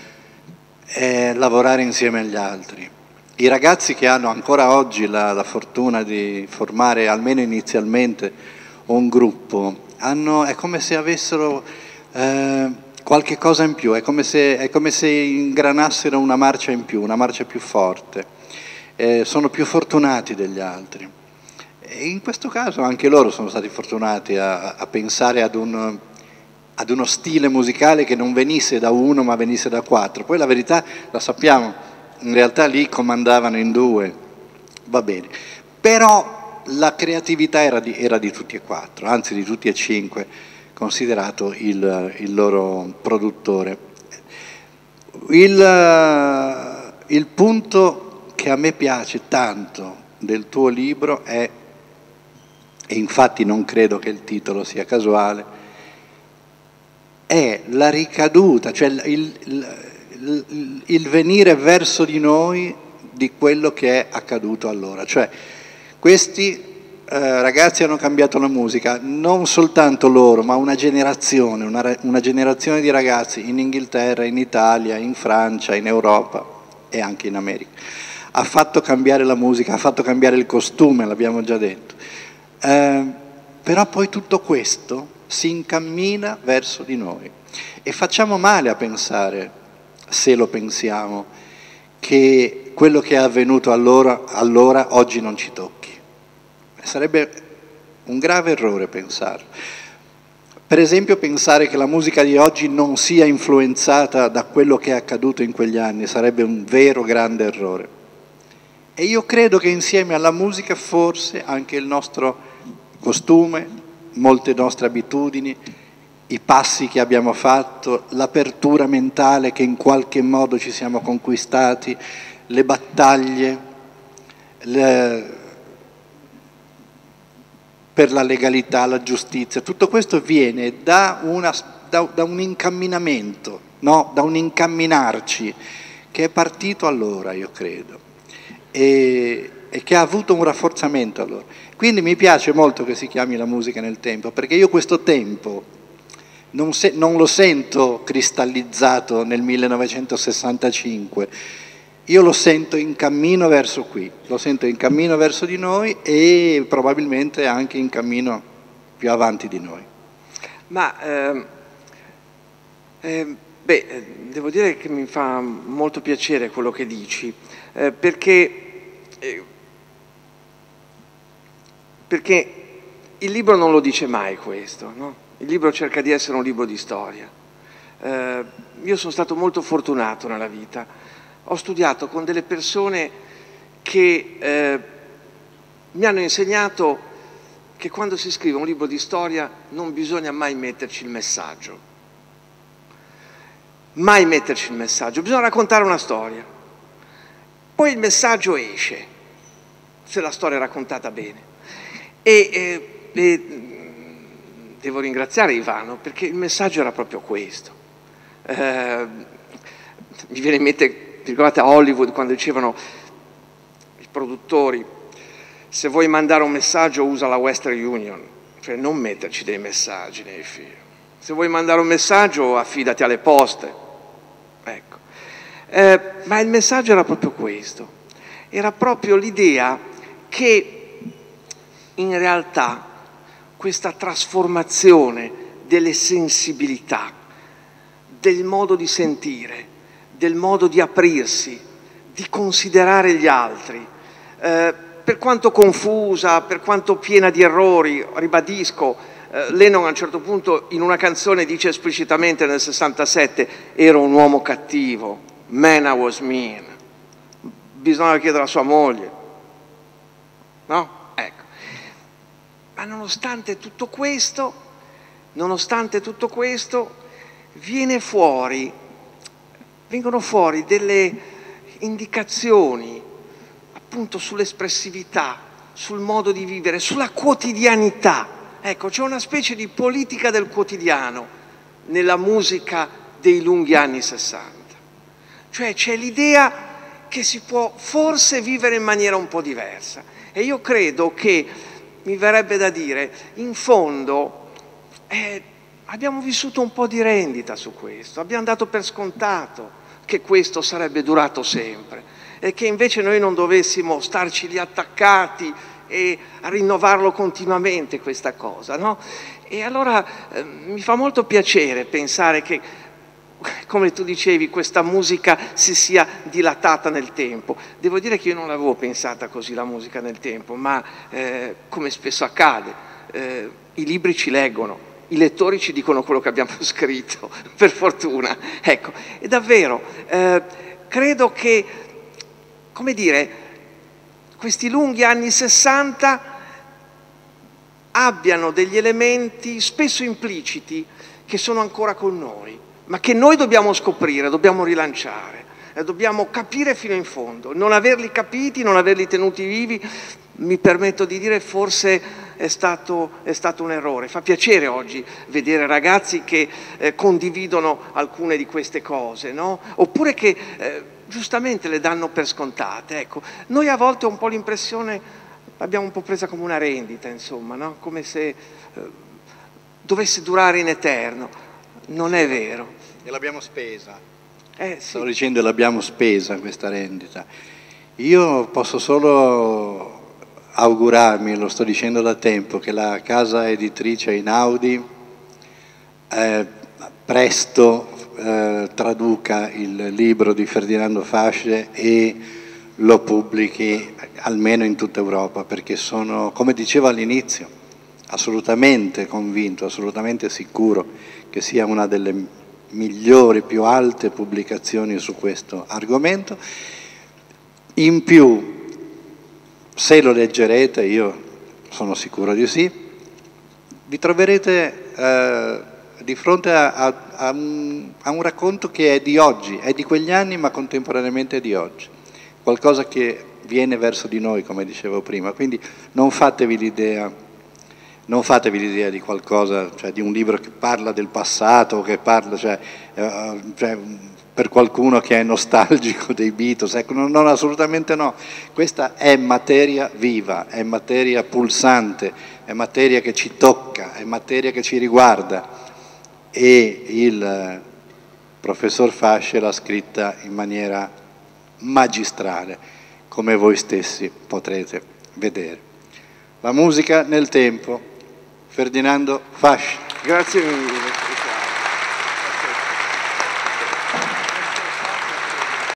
è lavorare insieme agli altri. I ragazzi che hanno ancora oggi la fortuna di formare, almeno inizialmente, un gruppo, è come se avessero qualche cosa in più, è come se ingranassero una marcia in più, una marcia più forte, sono più fortunati degli altri. E in questo caso anche loro sono stati fortunati a pensare ad uno stile musicale che non venisse da uno ma venisse da 4. Poi la verità la sappiamo, in realtà lì comandavano in 2, va bene, però la creatività era di tutti e 4, anzi di tutti e 5, considerato il loro produttore. Il punto che a me piace tanto del tuo libro è, e infatti non credo che il titolo sia casuale, è la ricaduta, cioè il venire verso di noi di quello che è accaduto allora. Cioè questi ragazzi hanno cambiato la musica, non soltanto loro, ma una generazione di ragazzi in Inghilterra, in Italia, in Francia, in Europa e anche in America. Ha fatto cambiare la musica, ha fatto cambiare il costume, l'abbiamo già detto. Però poi tutto questo si incammina verso di noi e facciamo male a pensare, se lo pensiamo, che quello che è avvenuto allora oggi non ci tocchi. Sarebbe un grave errore pensarlo. Per esempio pensare che la musica di oggi non sia influenzata da quello che è accaduto in quegli anni sarebbe un vero grande errore. E io credo che insieme alla musica forse anche il nostro costume, molte nostre abitudini i passi che abbiamo fatto, l'apertura mentale che in qualche modo ci siamo conquistati, le battaglie per la legalità, la giustizia, tutto questo viene da un incamminamento, no? Da un incamminarci che è partito allora, io credo, e che ha avuto un rafforzamento allora. Quindi mi piace molto che si chiami la musica nel tempo, perché io questo tempo non lo sento cristallizzato nel 1965, io lo sento in cammino verso qui, lo sento in cammino verso di noi e probabilmente anche in cammino più avanti di noi. Ma devo dire che mi fa molto piacere quello che dici, perché il libro non lo dice mai questo, no? Il libro cerca di essere un libro di storia. Io sono stato molto fortunato nella vita, ho studiato con delle persone che mi hanno insegnato che quando si scrive un libro di storia non bisogna mai metterci il messaggio. Mai metterci il messaggio, bisogna raccontare una storia. Poi il messaggio esce, se la storia è raccontata bene. Devo ringraziare Ivano, perché il messaggio era proprio questo. Mi viene in mente, vi ricordate a Hollywood quando dicevano i produttori: se vuoi mandare un messaggio usa la Western Union, cioè non metterci dei messaggi nei film. Se vuoi mandare un messaggio affidati alle poste. Ecco. Ma il messaggio era proprio questo, era proprio l'idea che in realtà questa trasformazione delle sensibilità, del modo di sentire, del modo di aprirsi, di considerare gli altri, per quanto confusa, per quanto piena di errori, ribadisco, Lennon a un certo punto in una canzone dice esplicitamente nel 67: ero un uomo cattivo, man I was mean, bisogna chiedere a sua moglie, no? Ecco. Ma nonostante tutto questo, vengono fuori delle indicazioni appunto sull'espressività, sul modo di vivere, sulla quotidianità. Ecco, c'è una specie di politica del quotidiano nella musica dei lunghi anni 60. Cioè c'è l'idea che si può forse vivere in maniera un po' diversa. E io credo che, mi verrebbe da dire, in fondo abbiamo vissuto un po' di rendita su questo, abbiamo dato per scontato che questo sarebbe durato sempre e che invece noi non dovessimo starci lì attaccati e a rinnovarlo continuamente questa cosa, no? E allora mi fa molto piacere pensare che, come tu dicevi, questa musica si sia dilatata nel tempo. Devo dire che io non l'avevo pensata così, la musica nel tempo, ma come spesso accade, i libri ci leggono, i lettori ci dicono quello che abbiamo scritto, per fortuna. Ecco, e davvero, credo che, come dire, questi lunghi anni 60 abbiano degli elementi spesso impliciti che sono ancora con noi, ma che noi dobbiamo scoprire, dobbiamo rilanciare, dobbiamo capire fino in fondo. Non averli capiti, non averli tenuti vivi, mi permetto di dire, forse è stato un errore. Fa piacere oggi vedere ragazzi che condividono alcune di queste cose, no? Oppure che giustamente le danno per scontate. Ecco, noi a volte ho un po' l'impressione, l'abbiamo un po' presa come una rendita, insomma, no? Come se dovesse durare in eterno. Non è vero. E l'abbiamo spesa. Sì. Stavo dicendo, l'abbiamo spesa questa rendita. Io posso solo augurarmi, lo sto dicendo da tempo, che la casa editrice Einaudi presto traduca il libro di Ferdinando Fasce e lo pubblichi almeno in tutta Europa, perché sono, come dicevo all'inizio, assolutamente convinto, assolutamente sicuro che sia una delle migliori, più alte pubblicazioni su questo argomento. In più, se lo leggerete, io sono sicuro di sì, vi troverete di fronte a un racconto che è di oggi, è di quegli anni ma contemporaneamente è di oggi, qualcosa che viene verso di noi, come dicevo prima, quindi non fatevi l'idea di qualcosa, cioè di un libro che parla del passato, che parla, cioè, per qualcuno che è nostalgico dei Beatles, ecco, non, assolutamente no, questa è materia viva, è materia pulsante, è materia che ci tocca, è materia che ci riguarda, e il professor Fasce l'ha scritta in maniera magistrale, come voi stessi potrete vedere. La musica nel tempo, Ferdinando Fasce. Grazie mille.